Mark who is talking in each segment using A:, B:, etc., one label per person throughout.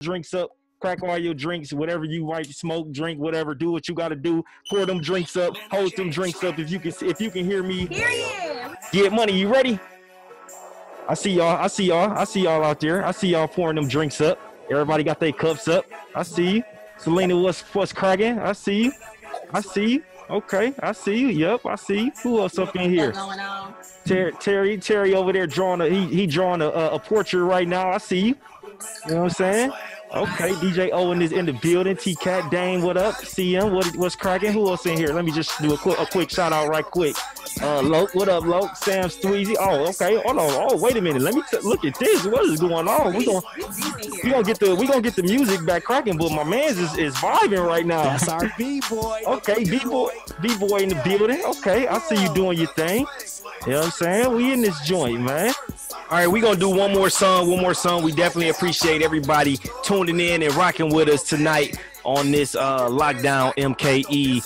A: drinks up. Crack all your drinks, whatever you like, smoke, drink, whatever. Do what you got to do. Pour them drinks up. Hold them drinks up. If you can hear me, get money. You ready? I see y'all. I see y'all out there. I see y'all pouring them drinks up. Everybody got their cups up. I see you. Selena, what's cracking? I see you. Okay, I see you. Yep, I see you. Who else up in here? Terry over there drawing he drawing a portrait right now. I see you. You know what I'm saying? Okay, DJ Owen is in the building. T-Cat, Dane, what up? CM, what's cracking? Who else in here? Let me just do a quick shout out right quick. Loke, what up, Loke? Sam Steezy. Oh, okay. Hold on. Oh, wait a minute. Let me look at this. What is going on? We gonna get the music back cracking, but my man's is vibing right now.
B: That's our B-boy.
A: Okay, B-boy in the building. Okay, I see you doing your thing. You know what I'm saying? We in this joint, man. All right, we're going to do one more song. We definitely appreciate everybody tuning in and rocking with us tonight on this Lockdown MKE.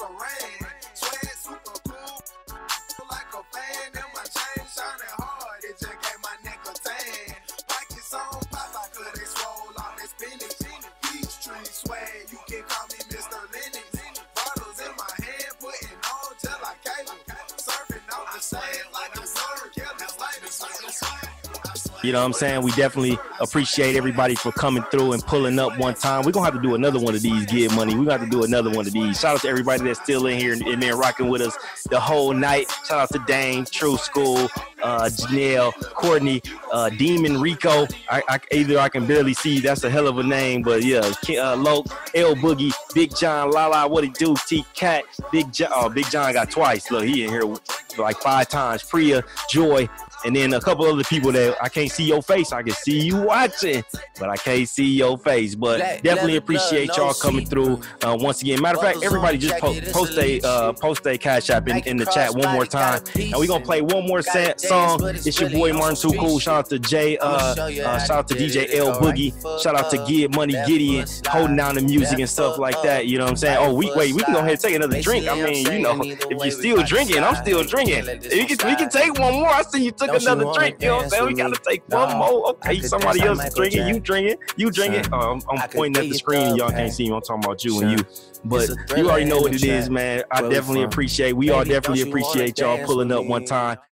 A: You know what I'm saying? We definitely appreciate everybody for coming through and pulling up one time. We're going to have to do another one of these, Get Money. We're going to have to do another one of these. Shout out to everybody that's still in here and there rocking with us the whole night. Shout out to Dane, True School, Janelle, Courtney, Demon Rico. I can barely see. That's a hell of a name. But yeah, Loke, L Boogie, Big John, Lala, what it do? T-Cat, Big John. Oh, Big John got twice. Look, he in here like 5 times. Priya, Joy, and then a couple other people that I can't see your face. I can see you watching, but I can't see your face. But definitely appreciate y'all coming through once again. Matter of fact, everybody just post a Cash App in the chat one more time. And we're going to play one more song. It's your boy Martin Too Cool. Shout out to Jay. Shout out to DJ L Boogie. Shout out to Get Money Gideon holding down the music and stuff like that. You know what I'm saying? Oh, we can go ahead and take another drink. I mean, you know, if you're still drinking, I'm still drinking. We can take one more. I see you took another drink. You know what I'm saying? We got to take one more. Okay, somebody else is drinking. You drinking. I'm pointing at the screen and y'all can't see me. I'm talking about you and you. But you already know what it is, man. We all definitely appreciate y'all pulling up one time.